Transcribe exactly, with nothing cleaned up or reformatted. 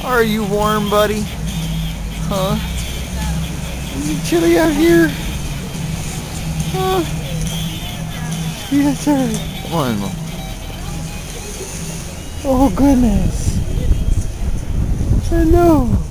Are you warm, buddy? Huh? Is it chilly out here? Huh? Yes, sir. Come on. Oh, goodness. I know.